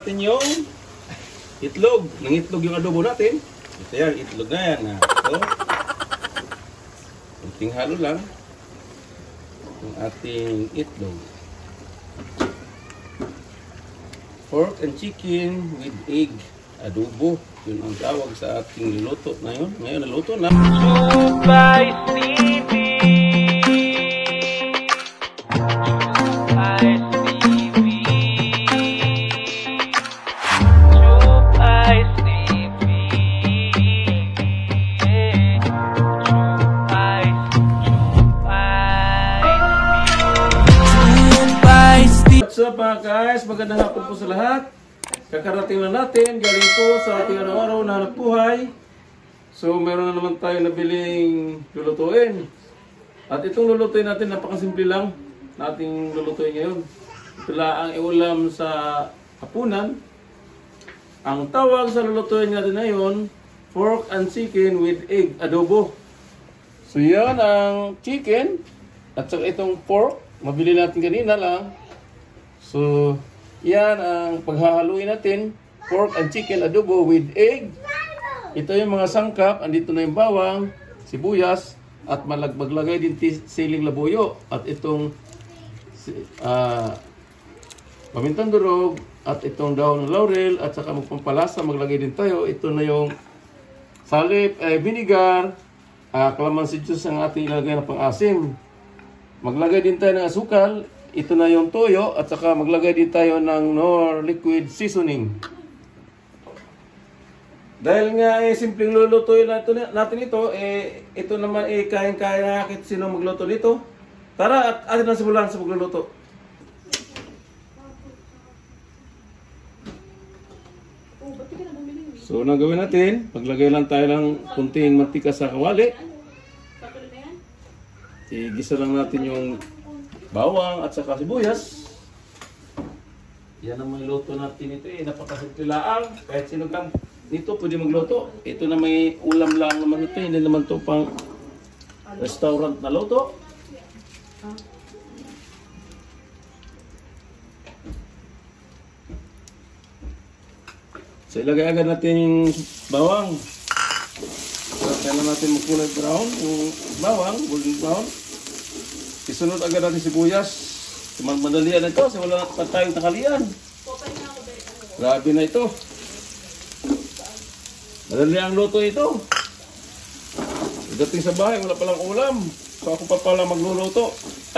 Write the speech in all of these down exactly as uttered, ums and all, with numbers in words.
natin yung itlog. Nang itlog yung adobo natin. Ito yan, itlog na yan. So, kunting halo lang yung ating itlog. Pork and chicken with egg adobo. Yun ang tawag sa ating niluto na yun. Ngayon, naluto na. Subay T V. Subay T V. Subay T V. Subay. Subay T V. What's up mga guys? Magandang hapon po sa lahat. Kakarating na natin, galing po sa ating araw-araw na hanap buhay. So, meron na naman tayo nabiling lulutuin. At itong lulutuin natin, napakasimple lang na ating lulutuin ngayon. Ito lang ang iulam sa hapunan. Ang tawag sa lulutuin natin ngayon, pork and chicken with egg adobo. So, yan ang chicken. At saka itong pork, mabili natin kanina lang. So, yan ang paghahaluin natin, pork and chicken adobo with egg. Ito yung mga sangkap, andito na yung bawang, sibuyas, at malagbaglagay din siling labuyo. At itong uh, pamintang durog, at itong dahon ng laurel, at saka magpampalasa, maglagay din tayo. Ito na yung salip, eh, vinegar, uh, calamansi juice ang ating ilagay na pang-asim. Maglagay din tayo ng asukal. Ito na yung toyo at saka maglagay din tayo ng Knorr liquid seasoning. Dahil nga eh simpleng lulutuin natin, natin ito, eh ito naman eh kayang-kaya kahit sino magluto nito. Tara at atin na simulan sa pagluluto. So nang gawin natin, paglagay lang tayo ng kunting mantika sa kawali. Igisa lang natin yung bawang at saka sibuyas. Yan ang luto natin ito eh. Napakasimple lang. Kahit sino kang dito pwede magluto. Ito na may ulam lang naman ito. Hindi naman ito pang restaurant na luto. So ilagay agad natin yung bawang. Kaya natin magkulay brown yung bawang, golden brown. Isunod agad natin sibuyas. Madalian na ito kasi wala pa tayong takalian. Grabe na ito. Madali ang luto ito. Dating sa bahay, wala palang ulam. So ako pa pala magluluto.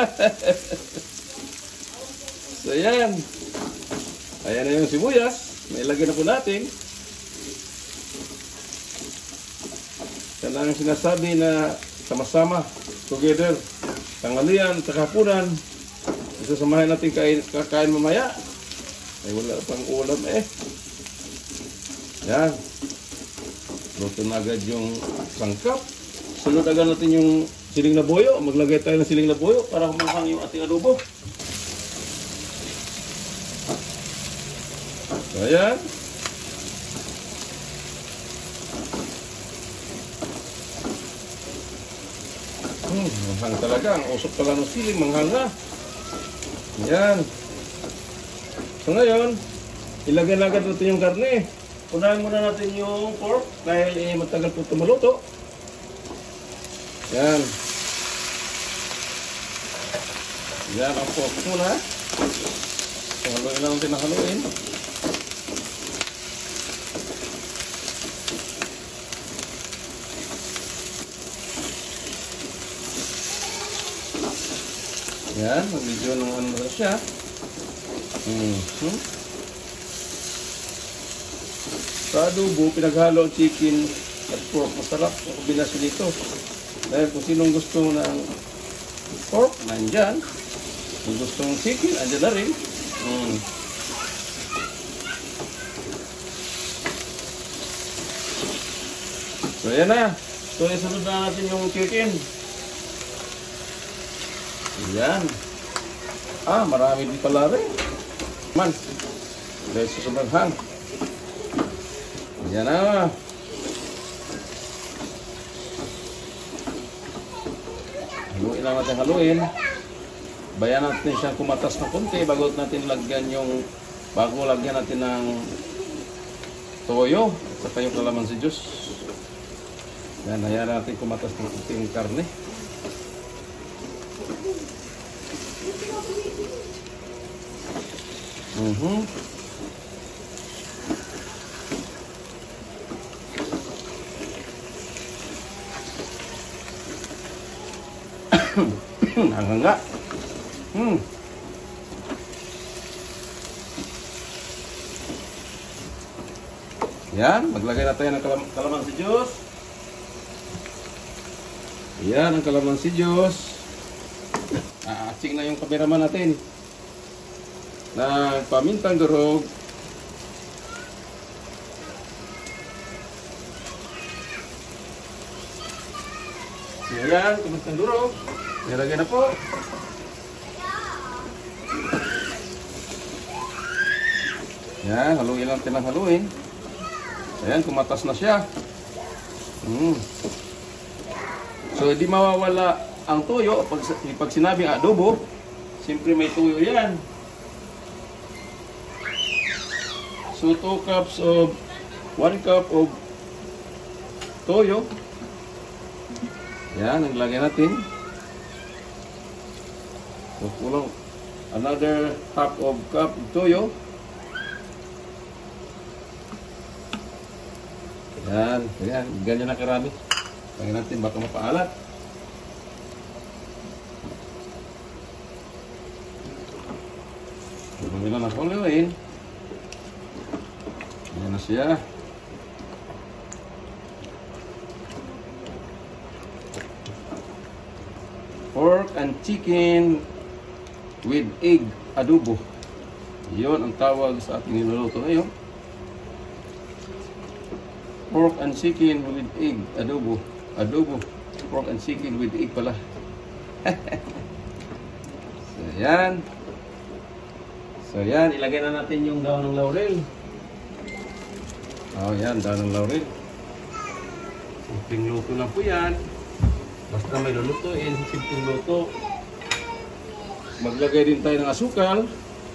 So yan. Ayan na yung sibuyas. Nailagay na po natin. Yan ang sinasabi na sama-sama, together. Tanghalian, hapunan. Isasamahin natin kain, kakain mamaya. Ay wala pang ulam eh. Yan. Luto na agad yung sangkap. Sunod agad natin yung siling labuyo. Maglagay tayo ng siling labuyo para humanghang yung ating adobo. So ayan. Hmm, manghang talaga. Ang usok pala ng siling, manghang na. Yan. So ngayon, ilagay na agad natin yung karne. Unahin muna natin yung pork dahil eh, matagal po ito maluto. Yan. Yan ang pork muna. So haluin lang natin na haluin. Yan, medyo ng ano na siya. Hmm. Hmm. Sa adobo, pinaghalo ang chicken at pork. Masarap ang kombinasyon nito. Dahil kung sinong gusto ng pork, nandyan. Kung gusto ng chicken, andyan na rin. Hmm. So yan na. So isunod na natin yung chicken. Yan. Ah, marami din pala rin. Man. Dahil sa sobrang hang. Yan na. Haluin lang natin haluin. Bayan natin siyang kumatas na konti bago natin lagyan yung bago lagyan natin ng toyo at saka yung kalamansi juice. Yan, hayaan natin kumatas ng ating karne. Mhm. Hanggang nga. Hmm. Yan, maglagay na tayo ng kalam kalamansi juice. Yan, ang kalamansi juice. Aatsing na yung kameraman natin. Na pamintang durog. Yan, pamintang durog. Nilagay na po. Yan, haluin lang tinang haluin. Ayan, kumatas na siya. Hmm. So, hindi mawawala ang tuyo. Pag, pag sinabing adobo, siyempre may tuyo yan. So, two cups of, one cup of toyo. Yan, naglagay natin. So, kulang another half of cup of toyo. Yan, yan, ganyan na karami. Lagyan natin, baka mapaalat. Bumila na haluin. Yan na siya. Pork and chicken with egg adobo. Yun ang tawag sa ating niluluto ngayon. Pork and chicken with egg adobo. Adobo. Pork and chicken with egg pala. So yan. So yan, ilagay na natin yung daon ng laurel. Oh yan, daon ng laurel. Simpleng luto lang po yan. Basta may lulutuin, simpleng luto. Maglagay din tayo ng asukal.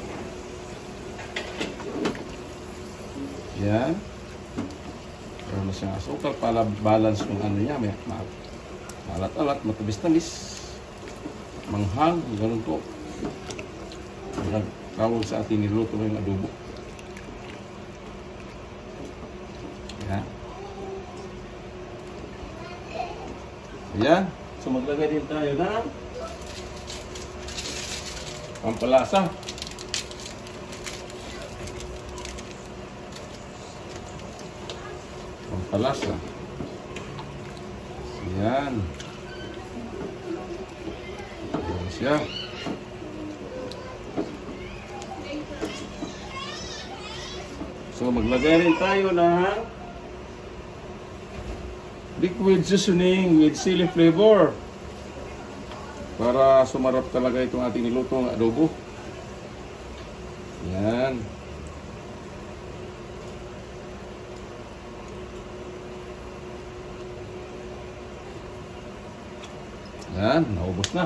Yan. Meron na siyang asukal para balance yung ano niya. May malat-alat, matabis-tamis, manghang, ganun po. Nagkawag sa ating niluto ng adobo. Yan. Yan. So maglagay din tayo ng pampalasa. Pampalasa. Yan. Yan siya. So maglagay rin tayo ng liquid seasoning with chili flavor para sumarap talaga itong ating nilutong adobo. Yan. Yan, naubos na.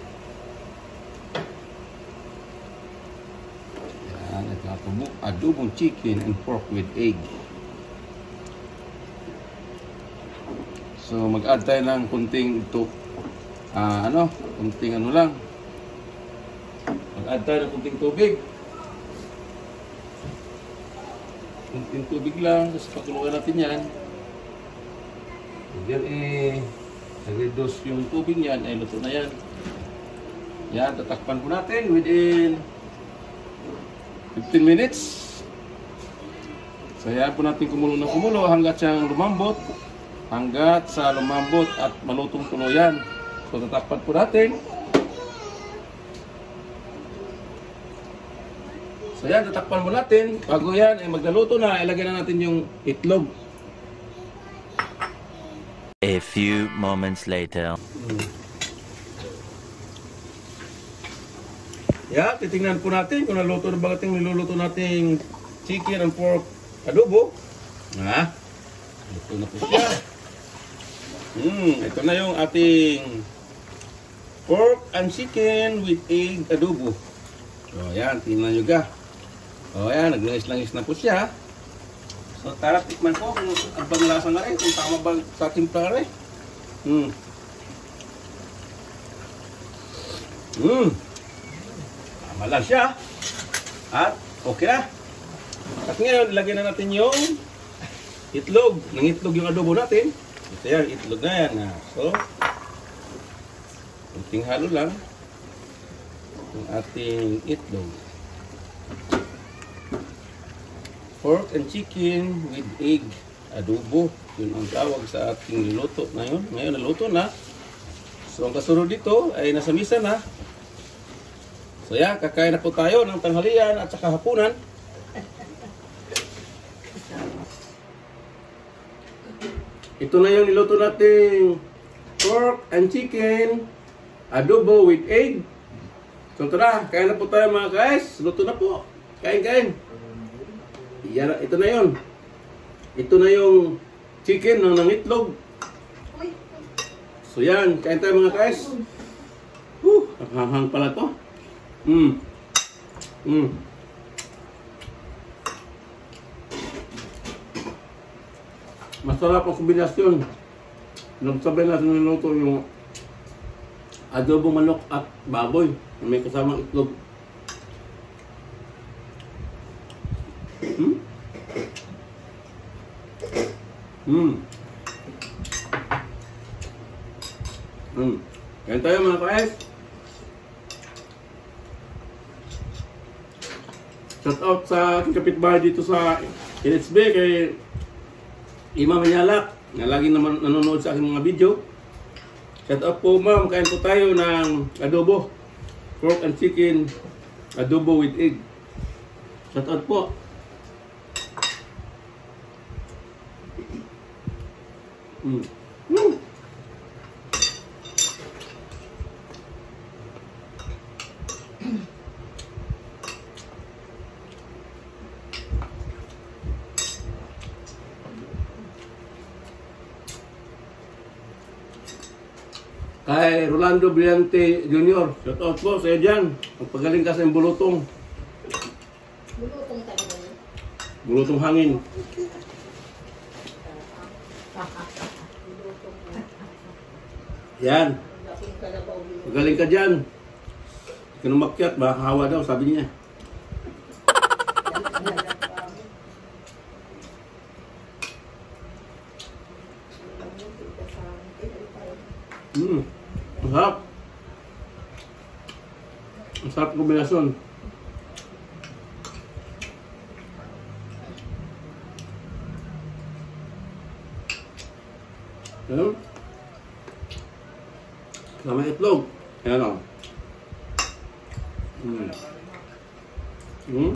Yan, ito adobo, adobong chicken and pork with egg. So mag-add tayo ng kunting ito, ah, ano, kunting ano lang. Mag-add tayo ng kunting tubig. Kunting tubig lang, tapos pakuluan natin yan. Yan eh, nag-reduce yung tubig yan, ay luto na yan. Yan, tatakpan po natin within fifteen minutes. So yan po natin kumulo na kumulo hanggat siyang lumambot. Hanggat sa lumambot at malutong tuluyan. So tatakpan po natin. So yan, tatakpan mo natin. Bago yan, ay maglaluto na, ilagay na natin yung itlog. A few moments later. Hmm. Yan, titingnan po natin kung naluto na ba ating niluluto nating chicken and pork adobo. Ha? Luto na po siya. Hmm, ito na yung ating pork and chicken with egg adobo. So, yan, tingnan nyo ga. O yan, naglangis-langis na po siya. So tara, tikman ko kung ang panglasa nga rin, kung tama ba sa timpla rin. Hmm. Hmm. Tama lang siya. At okay na. At ngayon, lagyan na natin yung itlog. Nang itlog yung adobo natin. Ito yan, itlog na yan. Ha. So, kunting halo lang yung ating itlog. Pork and chicken with egg adobo. Yun ang tawag sa ating niluto na yun. Ngayon, naluto na. So, ang kasunod dito ay nasa misa na. So, yan, kakain na po tayo ng tanghalian at saka hapunan. Ito na yung niluto nating pork and chicken adobo with egg. So tara, kain na po tayo mga guys. Luto na po. Kain, kain. Yan, ito na yun. Ito na yung chicken ng nangitlog. So yan, kain tayo mga guys. Whew, hanghang pala to. Mm. Mm. Masarap ang kombinasyon. Nagsabay natin niluto yung adobo manok at baboy. May kasamang itlog. Hmm? Hmm. Hmm. Kain tayo mga ka-es. Shout out sa aking kapitbahay dito sa N H B kay Ima Manyalak na lagi naman nanonood sa aking mga video. Shout out po ma'am, kain po tayo ng adobo. Pork and chicken adobo with egg. Shout out po. Mm. Mm. Kay Rolando Brillante Junior, shout out po sa iyo dyan. Magpagaling ka sa iyong bulutong. Bulutong talaga yun. Bulutong hangin. Yan. Magaling ka dyan. Kung umakyat, makahawa daw, sabi niya. Hmm. Masarap. Masarap kombinasyon. Ayan. Sama itlog. Ayan o. Hmm. Hmm.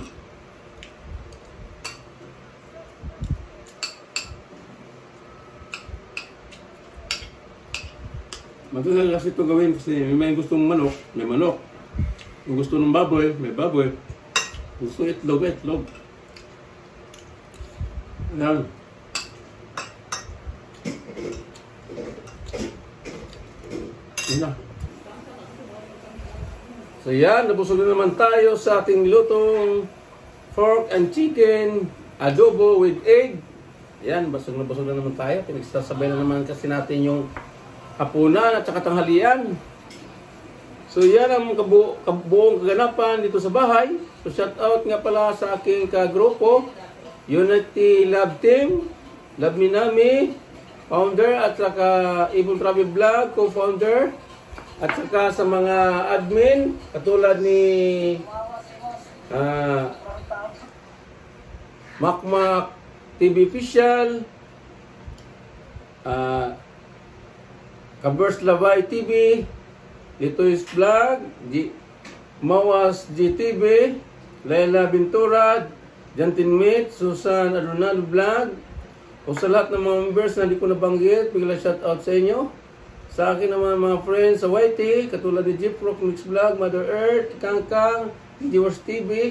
Matagal kasi ito gawin kasi may gustong manok, may manok. Kung gusto ng baboy, may baboy. Gusto itlog, itlog. Ayan. Ayan. So yan, nabusog na naman tayo sa ating lutong pork and chicken adobo with egg. Ayan, basog na basog na naman tayo. Pinagsasabay na naman kasi natin yung hapunan at saka tanghalian. So yan ang kabu kabuong kaganapan dito sa bahay. So shout out nga pala sa aking kagrupo, Unity Love Team, Love Me Nami, founder at saka Ibon Travel Vlog, co-founder, at saka sa mga admin katulad ni uh, Makmak T V Official, uh, Kabers Labay T V, Litoys Vlog, G Mawas G T V, Laila Binturad, Jantin Meet, Susan Adonal Vlog, o sa lahat ng mga members na hindi ko nabanggit, bigla shout out sa inyo. Sa akin naman mga friends sa Y T, katulad ni Jeep Rock Mix Vlog, Mother Earth, Kangkang, Viewers T V,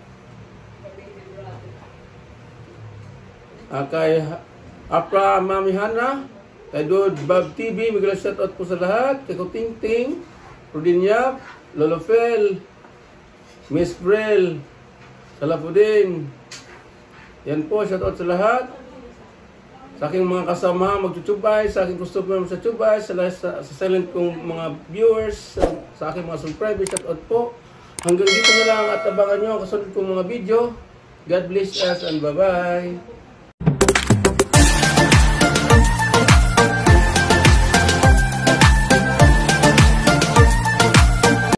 uh, kay Apra Mami Hana, kay Dod Bob T V, bigla shout out po sa lahat. Kay Kuting Ting, Rudinyap, Lolo Fel, Miss Brel, Salapudin. Yan po, shoutout sa lahat. Sa aking mga kasama, magtutubay, sa aking customer sa tubay, sa, sa, sa silent kong mga viewers, sa, sa aking mga subscribers, shoutout po. Hanggang dito na lang at abangan nyo ang kasunod kong mga video. God bless us and bye-bye.